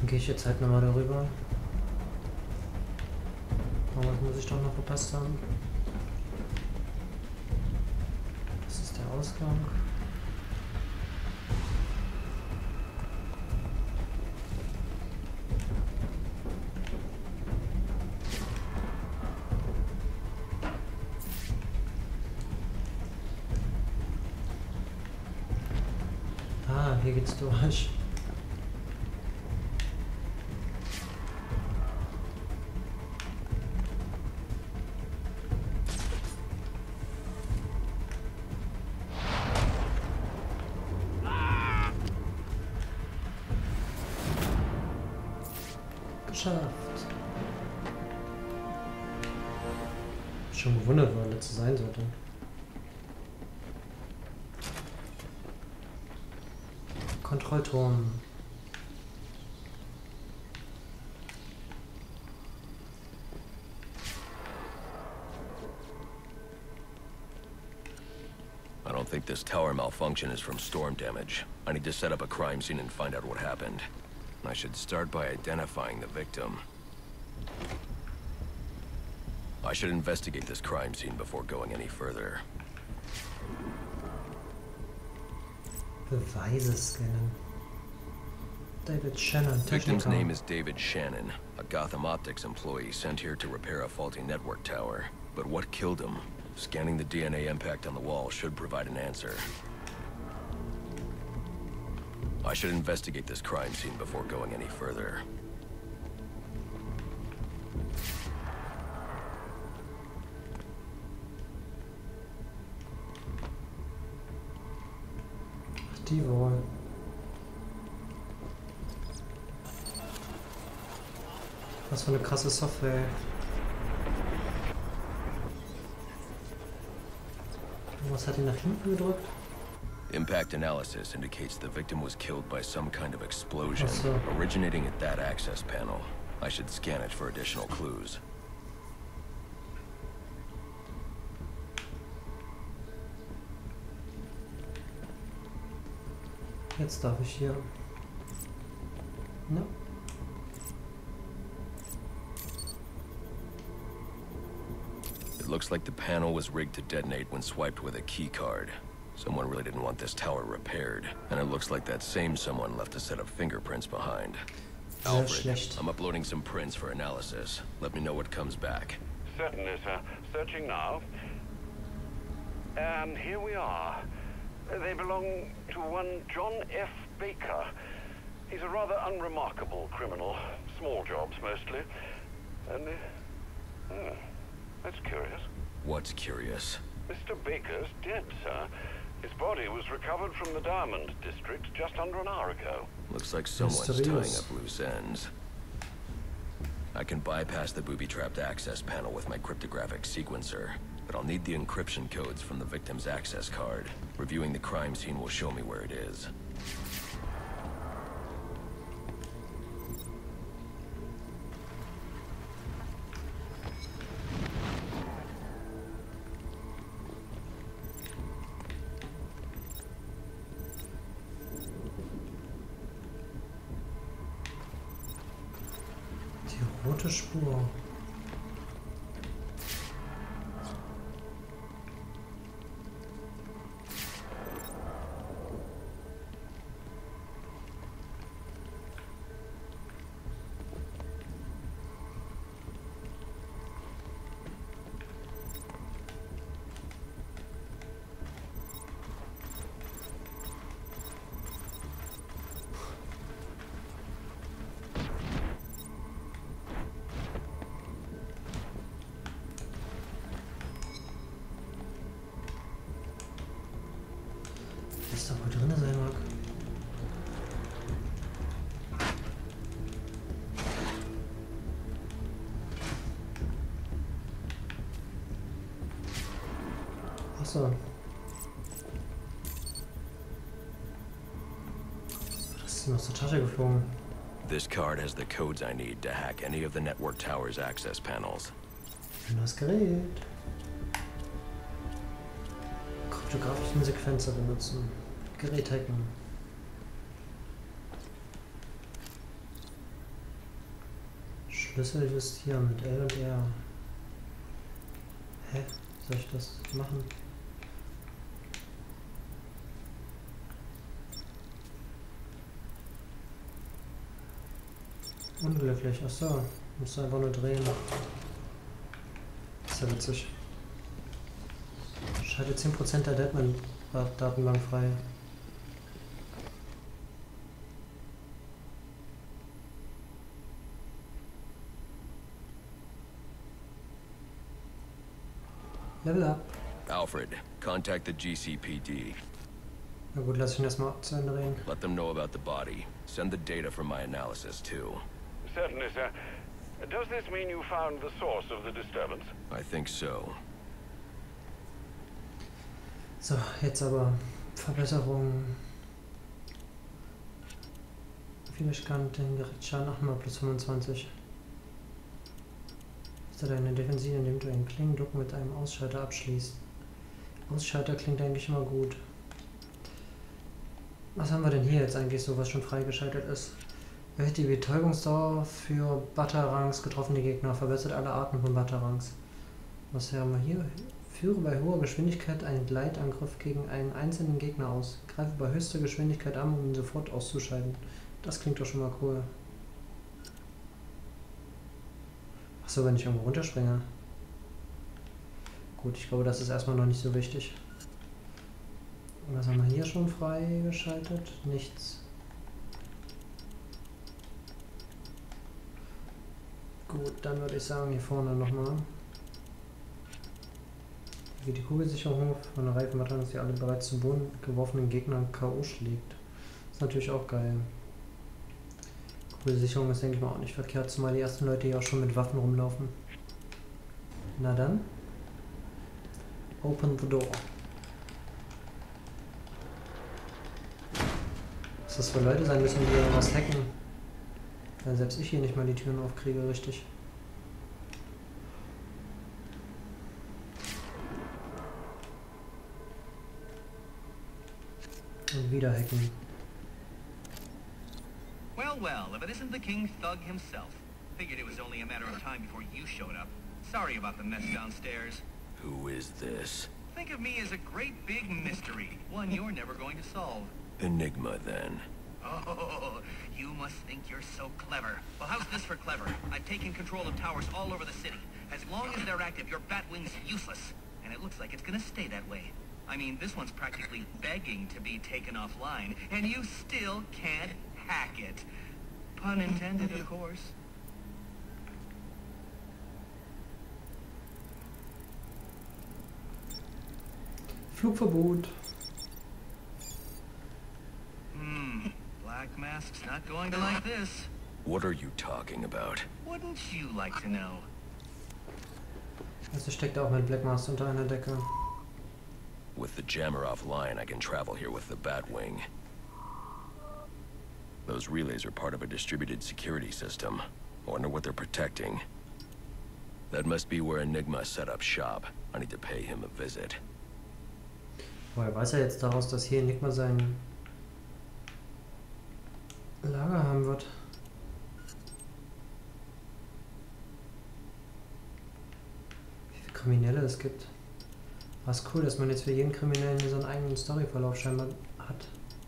Dann gehe ich jetzt halt nochmal darüber. Irgendwas muss ich doch noch verpasst haben. Das ist der Ausgang. Ah, hier geht's durch. Geschafft. Schon gewundert, wo er letzte sein sollte. Kontrollturm. I don't think this tower malfunction is from storm damage. I need to set up a crime scene and find out what happened. I should start by identifying the victim. I should investigate this crime scene before going any further. Beweise scannen. David Shannon. Victim's name is David Shannon, a Gotham Optics employee sent here to repair a faulty network tower. But what killed him? Scanning the DNA impact on the wall should provide an answer. I should investigate this crime scene before going any further. Die wohl. Was für eine krasse Software. Was hat ihn nach hinten gedrückt? Impact analysis indicates the victim was killed by some kind of explosion, Ach so. originating at that access panel. I should scan it for additional clues. Jetzt darf ich hier. No. It looks like the panel was rigged to detonate when swiped with a key card. Someone really didn't want this tower repaired, and it looks like that same someone left a set of fingerprints behind. Sehr Alfred, schlecht. I'm uploading some prints for analysis. Let me know what comes back. Certainly, sir. Searching now. And here we are. They belong to one John F. Baker. He's a rather unremarkable criminal. Small jobs, mostly. And, that's curious. What's curious? Mr. Baker's dead, sir. His body was recovered from the Diamond District just under an hour ago. Looks like someone's tying Mysterious. up loose ends. I can bypass the booby-trapped access panel with my cryptographic sequencer, but I'll need the encryption codes from the victim's access card. Reviewing the crime scene will show me where it is. Die rote Spur. Was da wohl drin sein mag. Achso. Das ist ihm aus der Tasche geflogen. This card has the codes I need to hack any of the network tower's access panels. Nimm das Gerät. Kryptografischen Sequenzer benutzen. Gerät hacken. Schlüssel justieren mit L und R. Hä? Soll ich das machen? Unglücklich, achso. Musst du einfach nur drehen. Ist ja witzig. Schalte 10% der Deadman-Datenbank frei. Level up. Alfred, contact the GCPD. Na gut, lass ich ihn erstmal zu Ende reden. Let them know about the body. Send the data from my analysis, too. Certainly, sir. Does this mean you found the source of the disturbance? I think so. So, jetzt aber Verbesserungen. Widerstand, den Gerichtsschaden 8 mal plus 25. Ist da deine Defensive, indem du einen Klingendruck mit einem Ausschalter abschließt? Ausschalter klingt eigentlich immer gut. Was haben wir denn hier jetzt eigentlich so, was schon freigeschaltet ist? Erhöht die Betäubungsdauer für Batarangs getroffene Gegner, verbessert alle Arten von Batarangs. Was haben wir hier? Führe bei hoher Geschwindigkeit einen Gleitangriff gegen einen einzelnen Gegner aus. Greife bei höchster Geschwindigkeit an, um ihn sofort auszuschalten. Das klingt doch schon mal cool. Achso, wenn ich irgendwo runterspringe. Gut, ich glaube, das ist erstmal noch nicht so wichtig. Was haben wir hier schon freigeschaltet? Nichts. Gut, dann würde ich sagen, hier vorne nochmal. Wie die Kugelsicherung von der Reifenmatrix, die alle bereits zum Boden geworfenen Gegnern K.O. schlägt. Ist natürlich auch geil. Kugelsicherung ist, denke ich mal, auch nicht verkehrt, zumal die ersten Leute hier auch schon mit Waffen rumlaufen. Na dann. Open the door. Was das für Leute sein müssen, die hier was hacken. Weil selbst ich hier nicht mal die Türen aufkriege, richtig. Und wieder hacken. Well, well, if it isn't the King Thug himself. Figured it was only a matter of time before you showed up. Sorry about the mess downstairs. Who is this? Think of me as a great big mystery, one you're never going to solve. Enigma, then. Oh, you must think you're so clever. Well, how's this for clever? I've taken control of towers all over the city. As long as they're active, your Batwing's useless. And it looks like it's gonna stay that way. I mean, this one's practically begging to be taken offline, and you still can't hack it. Pun intended, of course. Flugverbot. Black Mask's not going to like this. What are you talking about? Wouldn't you like to know? Also steckt auch mit Black Mask unter einer Decke. With the jammer offline, I can travel here with the Batwing. Those relays are part of a distributed security system. I wonder what they're protecting. That must be where Enigma set up shop. I need to pay him a visit. Woher weiß er jetzt daraus, dass hier Enigma sein Lager haben wird? Wie viele Kriminelle es gibt. Was cool, dass man jetzt für jeden Kriminellen so einen eigenen Storyverlauf scheinbar hat.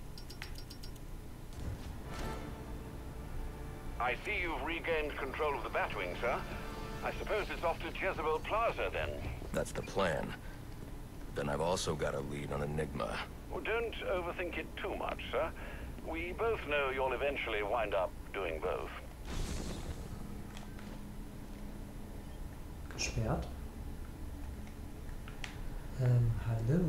I see you've regained control of the Batwing, sir. I suppose it's off to Jezebel Plaza, then. That's the plan. Then I've also got a lead on Enigma. Well, don't overthink it too much, sir. We both know you'll eventually wind up doing both. Gesperrt? Hallo?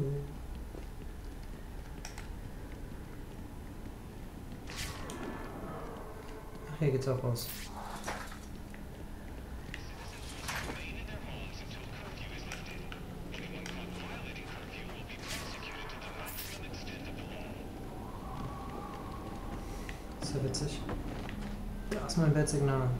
Ach, hier geht's auch raus. Ist ja witzig. Da ist mein Bettsignal.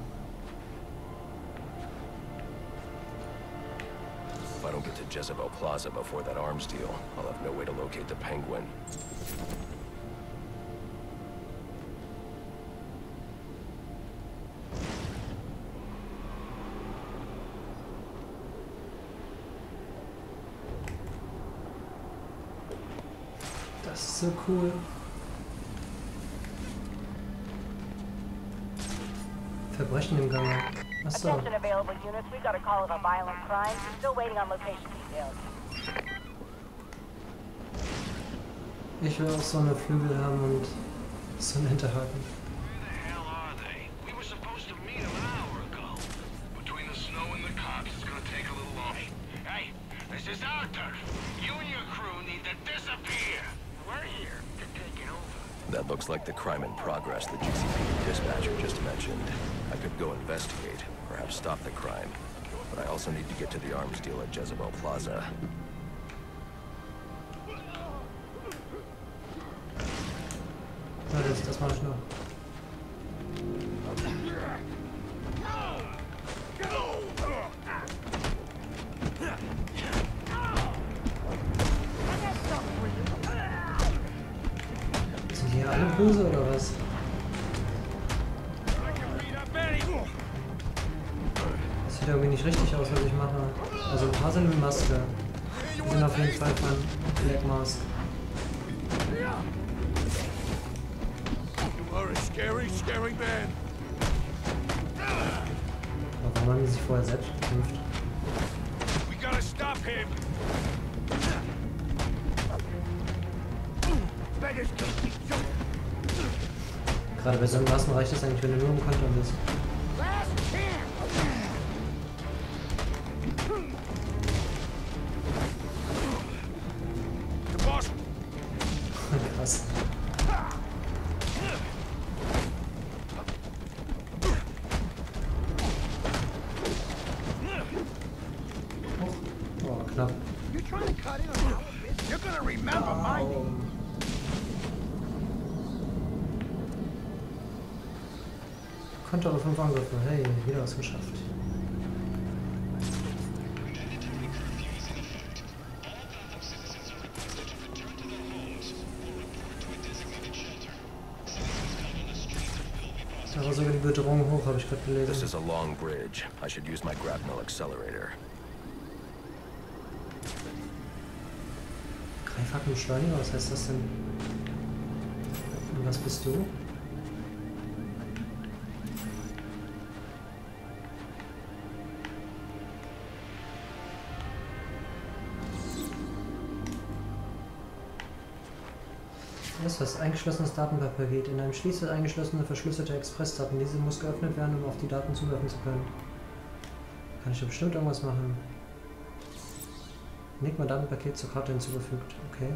If I don't get to Jezebel Plaza before that arms deal, I'll have no way to locate the Penguin. Das ist so cool. Verbrechen im Gange. Achso. Attention available units. We've got a call of a violent crime. Still waiting on location details. Ich will auch so eine Flügel haben und so einen Hinterhaken. Where the hell are they? We were supposed to meet them an hour ago. Between the snow and the cops, it's gonna take a little longer. Hey, this is our turf. You and your crew need to disappear. We're here to take it over. That looks like the crime in progress the GCPD dispatcher just mentioned. I could go investigate, perhaps stop the crime. But I also need to get to the arms deal at Jezebel Plaza. Ja, das mache ich noch. Sind die hier alle böse oder was? Das sieht irgendwie nicht richtig aus, was ich mache. Also ein paar sind mit Maske. Die sind auf jeden Fall von Black Mask. Scary man. Aber warum haben die sich vorher selbst bekämpft? We gotta stop him. Gerade bei so einem Maßen reicht es eigentlich, wenn du nur im Konter bist. Krass. Oh, knapp. Konter auf 5 Angriffe. Hey, wieder was geschafft. Da war sogar die Bedrohung hoch, habe ich gerade gelesen. This is a long bridge. I should use my grapnel accelerator. Greifhakenbeschleuniger, was heißt das denn? Und was bist du? Das ist eingeschlossenes Datenpaket. In einem Schließfach eingeschlossene verschlüsselte Expressdaten. Diese muss geöffnet werden, um auf die Daten zugreifen zu können. Kann ich da bestimmt irgendwas machen? Enigma Datenpaket zur Karte hinzugefügt. Okay.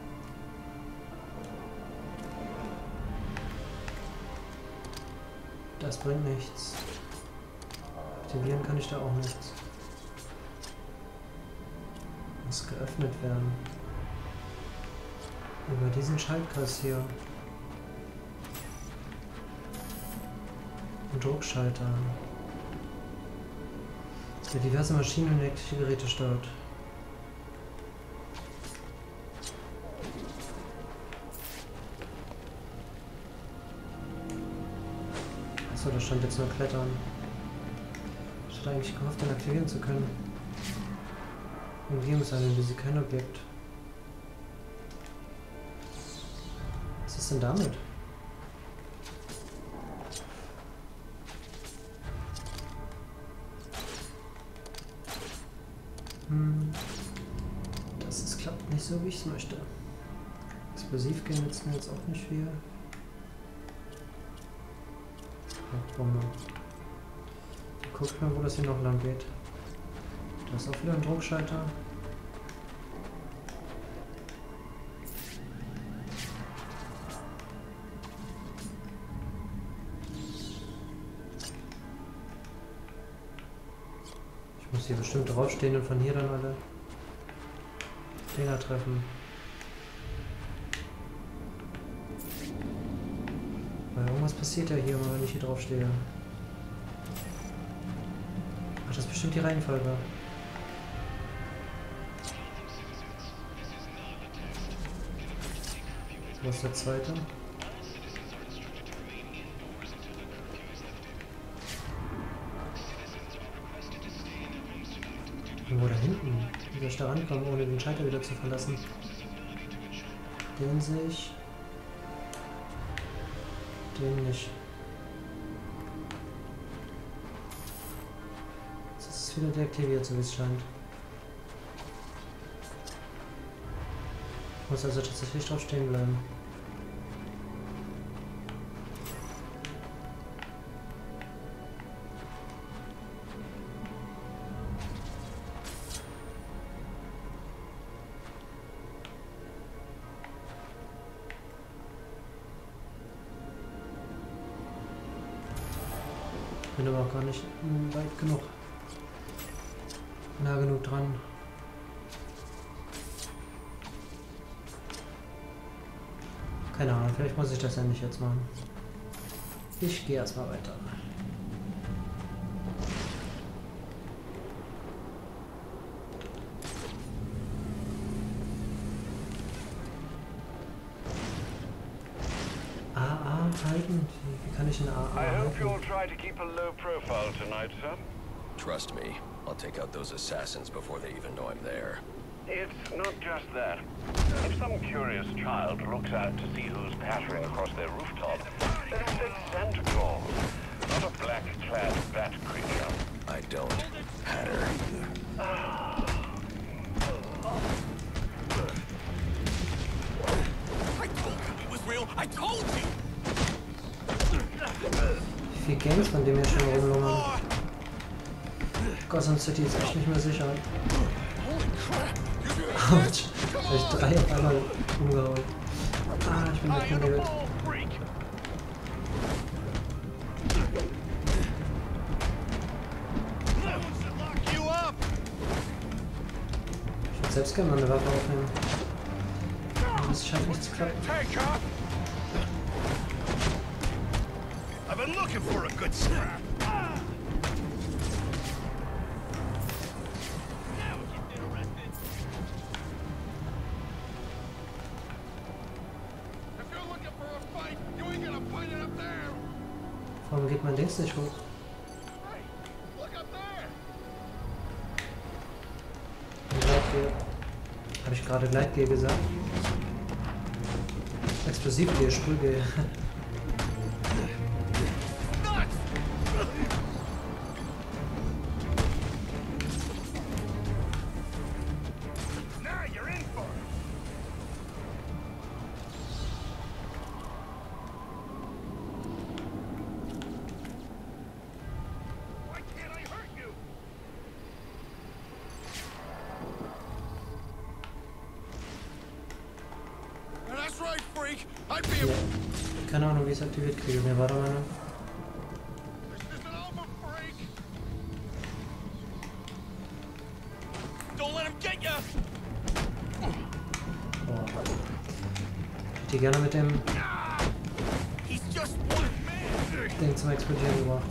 Das bringt nichts. Aktivieren kann ich da auch nichts. Muss geöffnet werden. Über diesen Schaltkreis hier. Ein Druckschalter. Der diverse Maschinen und elektrische Geräte steuert. Achso, da stand jetzt nur Klettern. Ich hatte eigentlich gehofft, den aktivieren zu können. Umgebungsanalyse, kein Objekt. Was ist denn damit? Das klappt nicht so, wie ich es möchte. Explosiv gehen nützt mir jetzt auch nicht viel. Bombe. Guckt mal, wo das hier noch lang geht. Da ist auch wieder ein Druckschalter. Ich muss hier bestimmt draufstehen und von hier dann alle Dinger treffen. Weil irgendwas passiert ja hier, wenn ich hier drauf stehe. Ach, das ist bestimmt die Reihenfolge. Was ist der zweite? Irgendwo da hinten. Wie soll ich da rankommen, ohne den Schalter wieder zu verlassen? Den sehe ich. Den nicht. Jetzt ist es wieder deaktiviert, so wie es scheint. Ich muss also tatsächlich drauf stehen bleiben. Bin aber auch gar nicht weit genug. Nah genug dran. Keine Ahnung, vielleicht muss ich das ja nicht jetzt machen. Ich gehe erstmal weiter. AA halten? Wie kann ich eine AA I hope you'll halten? try to keep a low profile tonight, sir. Trust me, I'll take out those assassins before they even know I'm there. It's not just that. If some curious child looks out to see who's pattering across their rooftop, then it's Santa Claus, not a black-clad bat creature. I don't patter. I told you it was real. I told you. Wie viele Gangs von dem hier schon rumlungern? Gotham City ist echt nicht mehr sicher. Autsch, hab ich 3 auf einmal umgehauen. Ah, ich bin weggenebelt. Ich würde selbst gerne mal eine Waffe aufnehmen. Aber das scheint nicht zu klappen. I've been looking for a good scrap. Warum geht mein Dings nicht hoch? Habe ich gerade Gleitgel gesagt? Explosivgel, Sprühgel. Ja. Keine Ahnung, wie ich es aktiviert kriege. Mir war da meine. Oh. Ich hätte die gerne mit dem Ding zum Explodieren gebracht.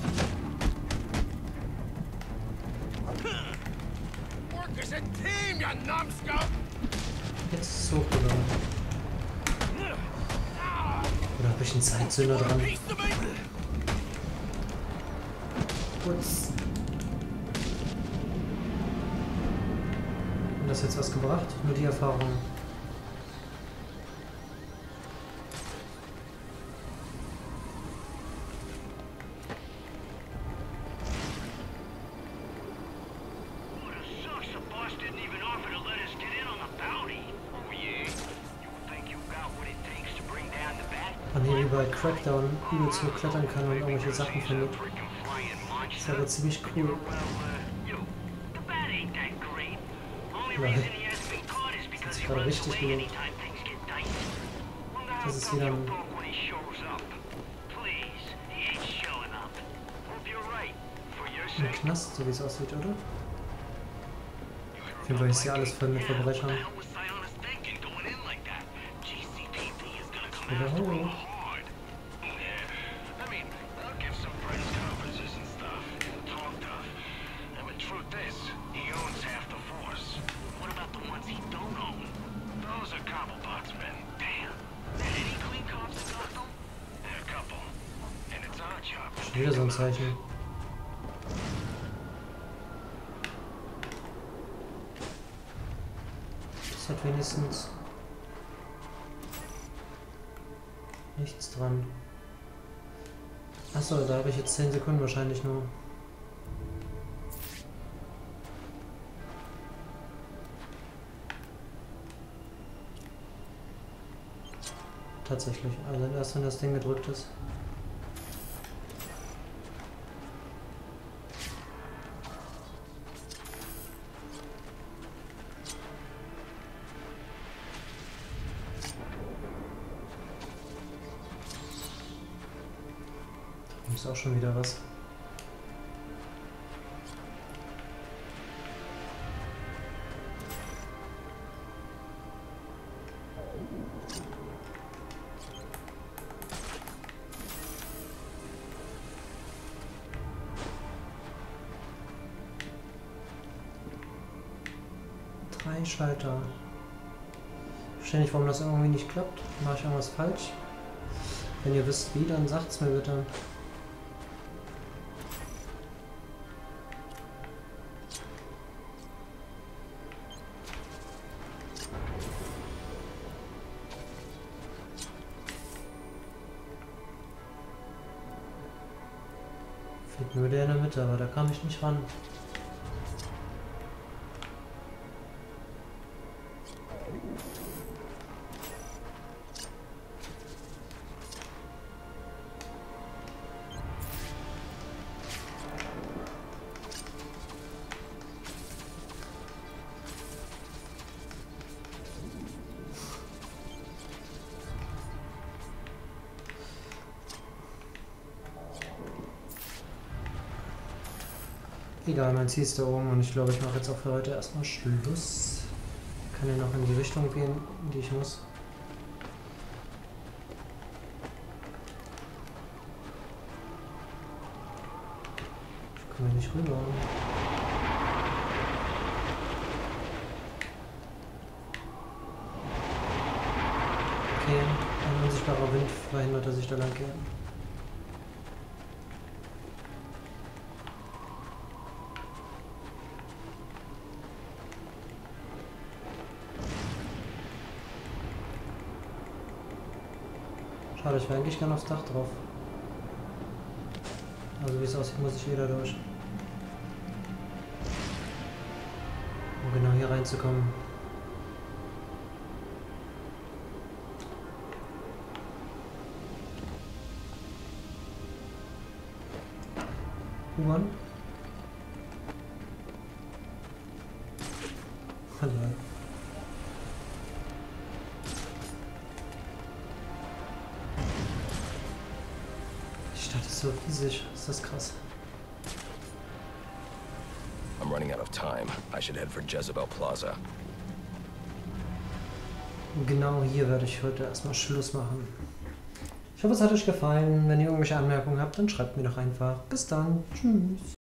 Jetzt ist es hochgegangen. Oder habe ich einen Zeitzünder dran? Putz. Hat das jetzt was gebracht? Nur die Erfahrung. Man hier wie bei Crackdown übelst hoch klettern kann und irgendwelche Sachen findet. Das wäre ziemlich cool. Nein. Das hat sich gerade richtig gelohnt. Das ist wieder ein Knast, so wie es aussieht, oder? Auf jeden Fall ist hier alles voll mit Verbrechern. Wieder hoch. Schon wieder so ein Zeichen. Das hat wenigstens Nichts dran. Achso, da habe ich jetzt 10 Sekunden wahrscheinlich nur. Tatsächlich, also erst wenn das Ding gedrückt ist. Da ist auch schon wieder was. Schalter. Ich verstehe nicht, warum das irgendwie nicht klappt. Mache ich irgendwas falsch? Wenn ihr wisst wie, dann sagt's mir bitte. Fehlt nur der in der Mitte, aber da kam ich nicht ran. Egal, mein Ziel ist da oben und ich glaube, ich mache jetzt auch für heute erstmal Schluss. Kann ja noch in die Richtung gehen, in die ich muss. Ich komme hier nicht rüber. Okay, ein unsichtbarer Wind verhindert, dass ich da lang gehe. Schade, ich wäre eigentlich gerne aufs Dach drauf. Also wie es aussieht, muss ich wieder durch. Um genau hier reinzukommen. U-Bahn? Hallo. So riesig, ist das krass. I'm running out of time. I should head for Jezebel Plaza. Genau hier werde ich heute erstmal Schluss machen. Ich hoffe, es hat euch gefallen. Wenn ihr irgendwelche Anmerkungen habt, dann schreibt mir doch einfach. Bis dann. Tschüss.